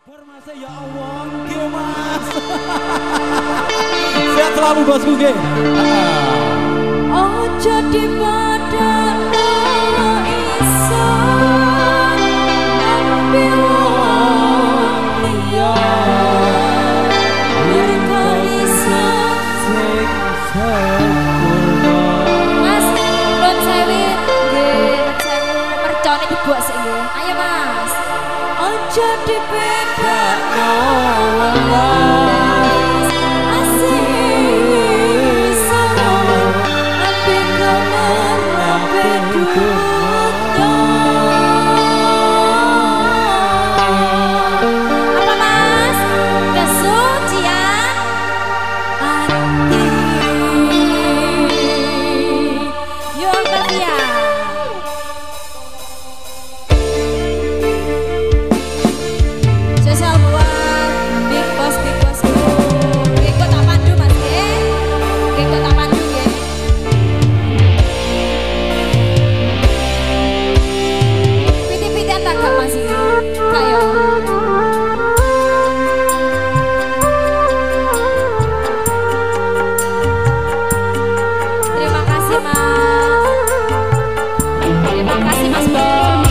Informasi ya Allah, nggih Mas. Sehat selalu bosku nggih. Ojo dipadakno iso ampe wong liya mergo iso sing sempurna. Mas, nuwun sewu nggih, sewu mercone dibuat sik nggih. Ayo Mas. Ojo dibedakno welas asih sama ampe kamar ampe duta. Apa Mas? Kesucian hati. Yo Octavia. Spesial buat Big Bossku. Ikut tak pandu Mas nggih. Ikut tak pandu nggih. Piti-pitian tak gak Mas iki. Gak yo. Terima kasih Mas. Terima kasih Mas Bos.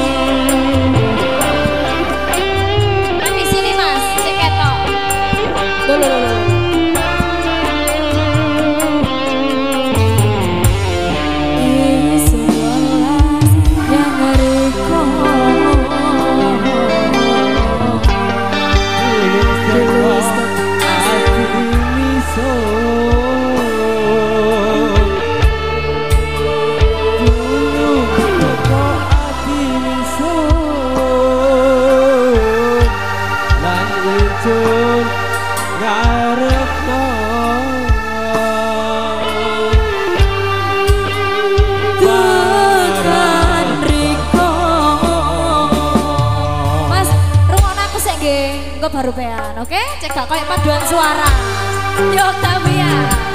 Baru pean, oke? Cek gak kayak paduan suara. Yo Octavia.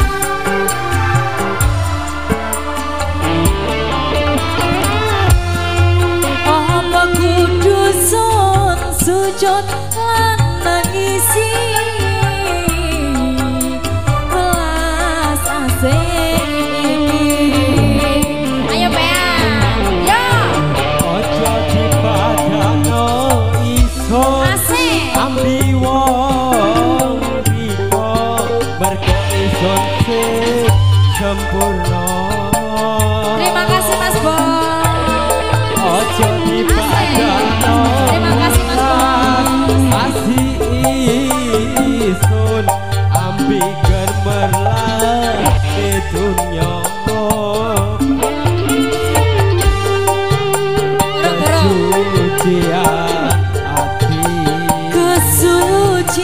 Apa kudu sun sujud lan nangisi welas asing iki. Ayo pean. Yo. Ojo dipadakno iso. Ambi wong liya mergo iso sing sempurna. Terima kasih Mas Bos. Ojo dipadakno. Terima kasih Mas Bos. Asih isun ambi gemerlang di dunya.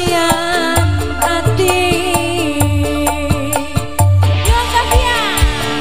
Kesucian hati. Yo Octavia.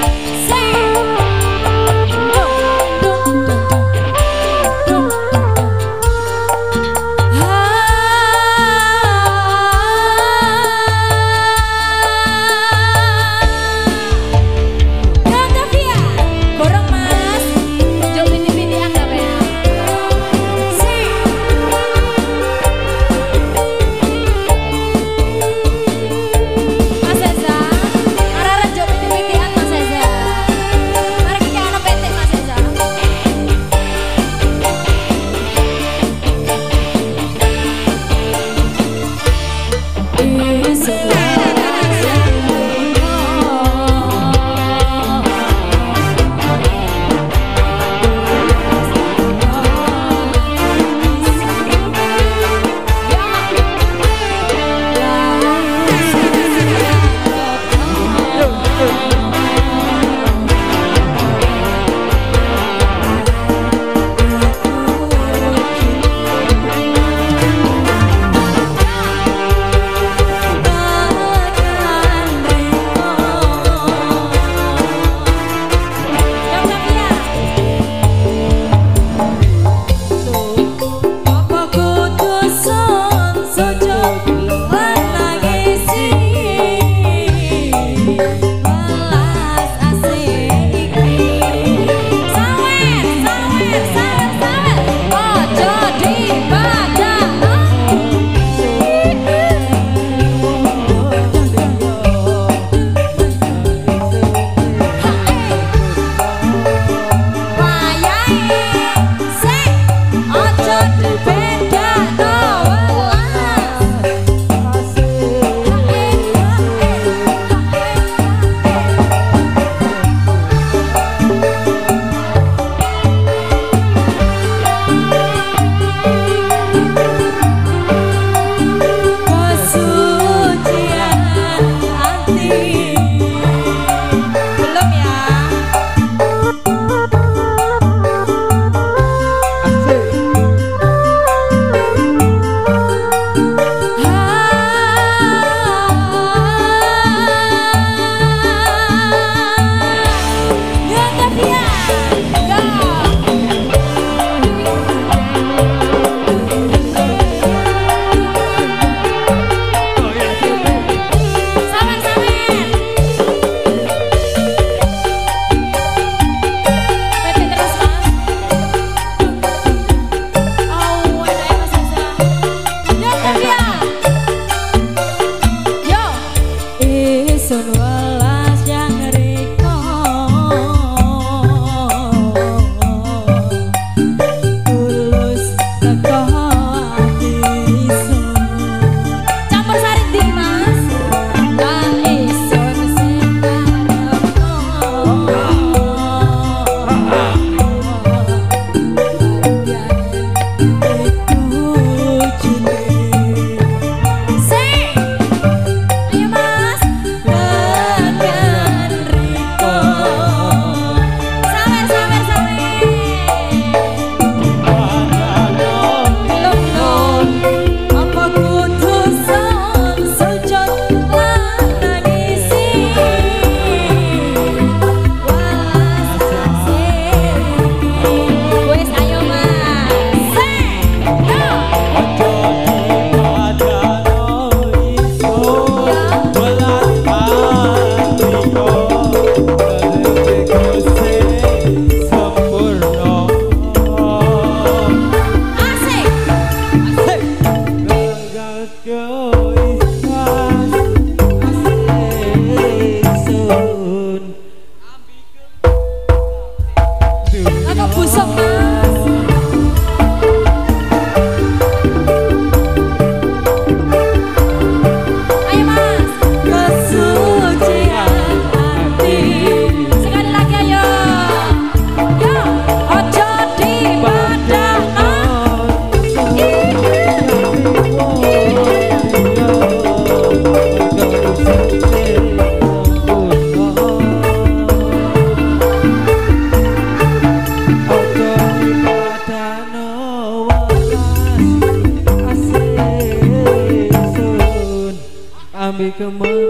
kemen